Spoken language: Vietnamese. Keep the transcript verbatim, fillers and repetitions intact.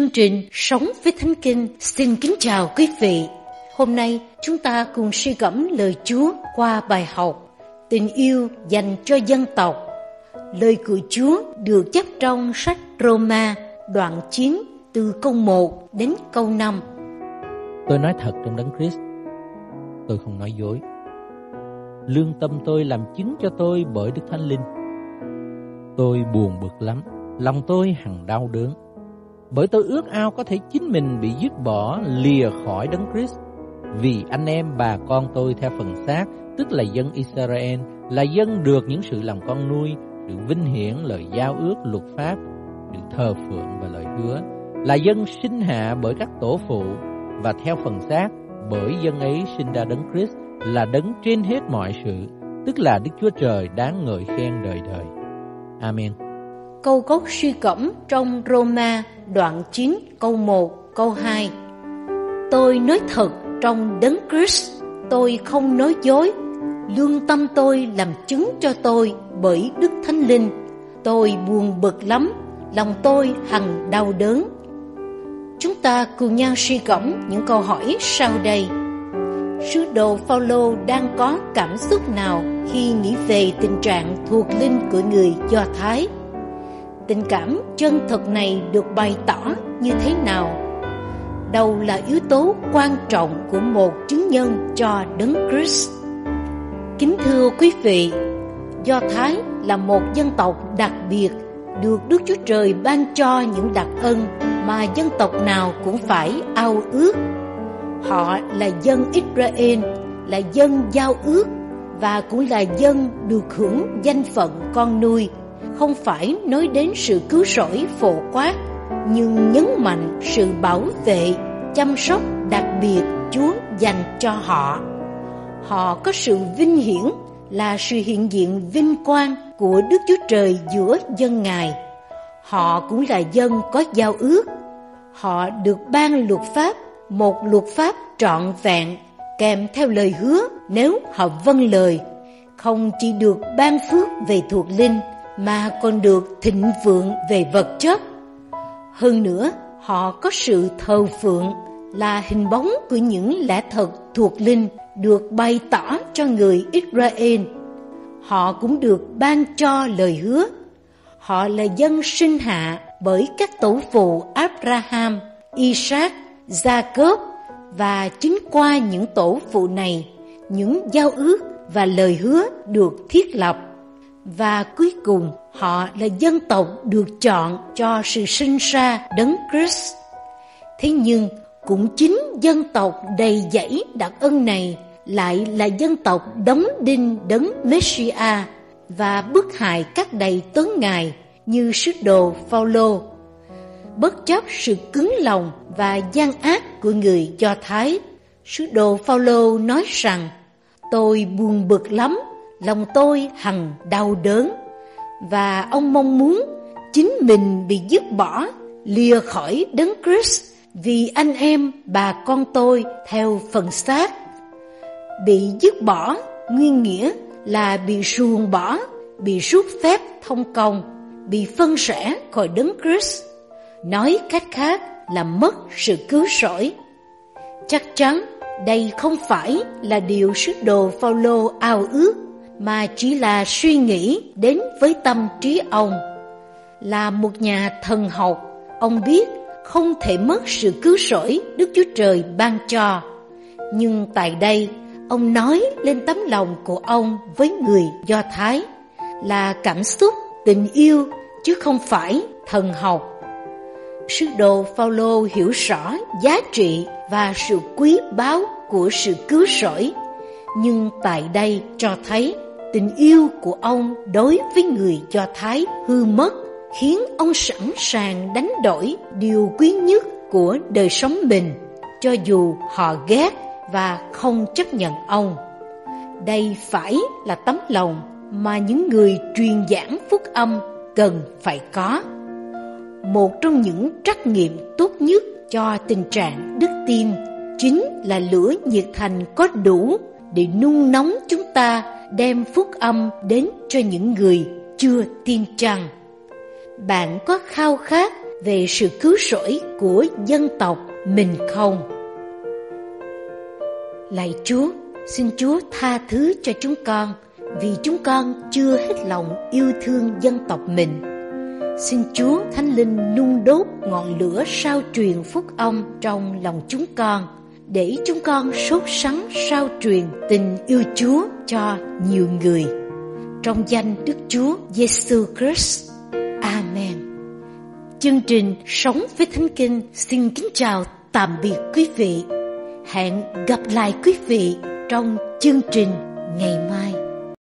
Chương trình Sống với Thánh Kinh xin kính chào quý vị. Hôm nay chúng ta cùng suy gẫm lời Chúa qua bài học Tình yêu dành cho dân tộc. Lời của Chúa được chép trong sách Roma đoạn chín từ câu một đến câu năm. Tôi nói thật trong Đấng Christ, tôi không nói dối. Lương tâm tôi làm chứng cho tôi bởi Đức Thánh Linh. Tôi buồn bực lắm, lòng tôi hằng đau đớn, bởi tôi ước ao có thể chính mình bị dứt bỏ, lìa khỏi Đấng Christ, vì anh em bà con tôi theo phần xác, tức là dân Israel, là dân được những sự làm con nuôi, sự vinh hiển lời giao ước luật pháp, được thờ phượng và lời hứa, là dân sinh hạ bởi các tổ phụ, và theo phần xác, bởi dân ấy sinh ra Đấng Christ, là đấng trên hết mọi sự, tức là Đức Chúa Trời đáng ngợi khen đời đời. Amen. Câu gốc suy gẫm trong Roma đoạn chín câu một, câu hai. Tôi nói thật trong Đấng Christ, tôi không nói dối. Lương tâm tôi làm chứng cho tôi bởi Đức Thánh Linh. Tôi buồn bực lắm, lòng tôi hằng đau đớn. Chúng ta cùng nhau suy gẫm những câu hỏi sau đây. Sứ đồ Phao-lô đang có cảm xúc nào khi nghĩ về tình trạng thuộc linh của người Do Thái? Tình cảm chân thật này được bày tỏ như thế nào? Đâu là yếu tố quan trọng của một chứng nhân cho Đấng Christ? Kính thưa quý vị, Do Thái là một dân tộc đặc biệt, được Đức Chúa Trời ban cho những đặc ân mà dân tộc nào cũng phải ao ước. Họ là dân Israel, là dân giao ước, và cũng là dân được hưởng danh phận con nuôi. Không phải nói đến sự cứu rỗi phổ quát, nhưng nhấn mạnh sự bảo vệ, chăm sóc đặc biệt Chúa dành cho họ. Họ có sự vinh hiển, là sự hiện diện vinh quang của Đức Chúa Trời giữa dân Ngài. Họ cũng là dân có giao ước. Họ được ban luật pháp, một luật pháp trọn vẹn, kèm theo lời hứa nếu họ vâng lời. Không chỉ được ban phước về thuộc linh, mà còn được thịnh vượng về vật chất. Hơn nữa, họ có sự thờ phượng, là hình bóng của những lẽ thật thuộc linh được bày tỏ cho người Israel. Họ cũng được ban cho lời hứa. Họ là dân sinh hạ bởi các tổ phụ Abraham, Isaac, Jacob, và chính qua những tổ phụ này, những giao ước và lời hứa được thiết lập. Và cuối cùng, họ là dân tộc được chọn cho sự sinh ra Đấng Christ. Thế nhưng, cũng chính dân tộc đầy dẫy đặc ân này lại là dân tộc đóng đinh Đấng Messiah và bức hại các đầy tớ Ngài như sứ đồ Phao-lô. Bất chấp sự cứng lòng và gian ác của người Do Thái, sứ đồ Phao-lô nói rằng: Tôi buồn bực lắm, lòng tôi hằng đau đớn. Và ông mong muốn chính mình bị dứt bỏ, lìa khỏi Đấng Christ, vì anh em bà con tôi theo phần xác. Bị dứt bỏ nguyên nghĩa là bị ruồng bỏ, bị rút phép thông công, bị phân rẽ khỏi Đấng Christ. Nói cách khác là mất sự cứu rỗi. Chắc chắn đây không phải là điều sứ đồ Phao-lô ao ước, mà chỉ là suy nghĩ đến với tâm trí ông. Là một nhà thần học, ông biết không thể mất sự cứu rỗi Đức Chúa Trời ban cho. Nhưng tại đây, ông nói lên tấm lòng của ông với người Do Thái, là cảm xúc, tình yêu, chứ không phải thần học. Sứ đồ Phao-lô hiểu rõ giá trị và sự quý báu của sự cứu rỗi, nhưng tại đây cho thấy tình yêu của ông đối với người Do Thái hư mất, khiến ông sẵn sàng đánh đổi điều quý nhất của đời sống mình, cho dù họ ghét và không chấp nhận ông. Đây phải là tấm lòng mà những người truyền giảng phúc âm cần phải có. Một trong những trắc nghiệm tốt nhất cho tình trạng đức tin chính là lửa nhiệt thành có đủ để nung nóng chúng ta đem phúc âm đến cho những người chưa tin chăng. Bạn có khao khát về sự cứu rỗi của dân tộc mình không? Lạy Chúa, xin Chúa tha thứ cho chúng con vì chúng con chưa hết lòng yêu thương dân tộc mình. Xin Chúa Thánh Linh nung đốt ngọn lửa sao truyền phúc âm trong lòng chúng con, để chúng con sốt sắng sao truyền tình yêu Chúa cho nhiều người. Trong danh Đức Chúa Giêsu Christ. Amen. Chương trình Sống với Thánh Kinh xin kính chào tạm biệt quý vị. Hẹn gặp lại quý vị trong chương trình ngày mai.